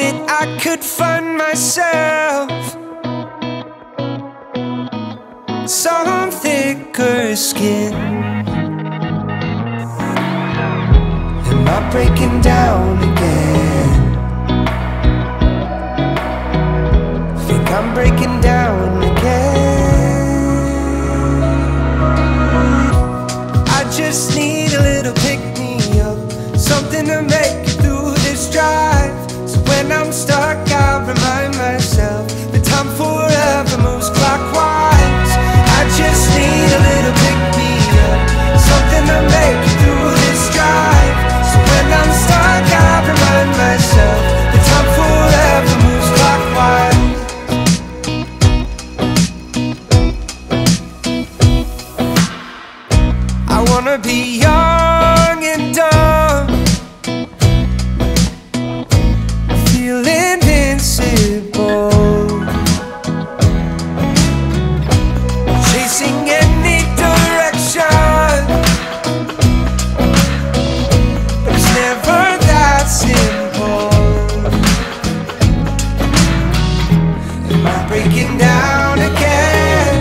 that I could find myself some thicker skin. Am I breaking down again? Think I'm breaking down again. I just need a little pick-me-up, something to make it through this drive. So when I'm stuck, I remind myself that time forever moves clockwise. I just need a little pick-me-up, something to make it through this drive. So when I'm stuck, I remind myself that time forever moves clockwise. I wanna be young and dumb, feel invincible, chasing any direction, but it's never that simple. Am I breaking down again?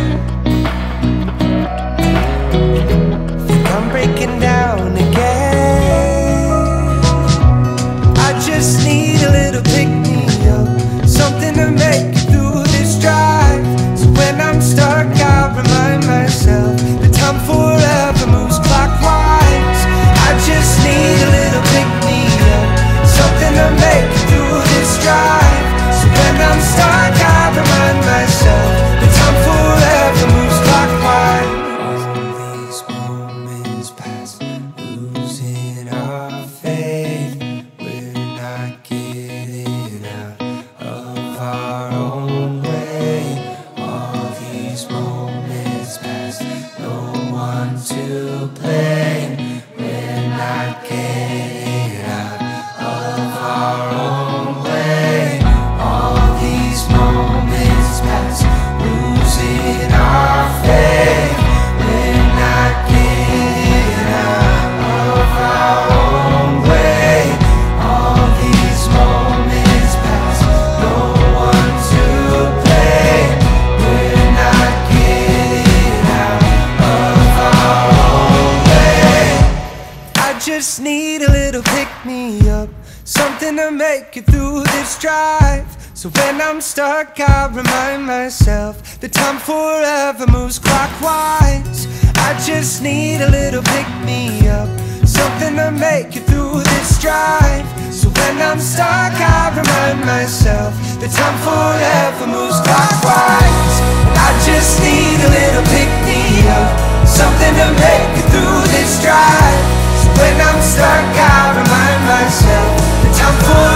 Think I'm breaking down again. I just need a little pick-me-up, something to make it through this drive. So when I'm stuck, I remind myself that time forever moves clockwise. I just need a little pick-me-up, something to make it through this drive. So when I'm stuck, I remind myself that time forever moves clockwise. All these moments pass, losing our faith. We're not getting out of our own way. All these moments pass, no one to blame. We're not getting out of our own way. All these moments pass, losing our faith. We're not getting out of our own way. All these moments pass, no one to blame. We're not getting out of our own way. I just need a little pick-me-up, something to make it through this drive. So when I'm stuck, I remind myself that time forever moves clockwise. I just need a little pick-me-up, something to make it through this drive. So when I'm stuck, I remind myself that time forever moves clockwise. I just need a little pick-me-up, something to make it through this drive. So when I'm stuck, I remind myself that time forever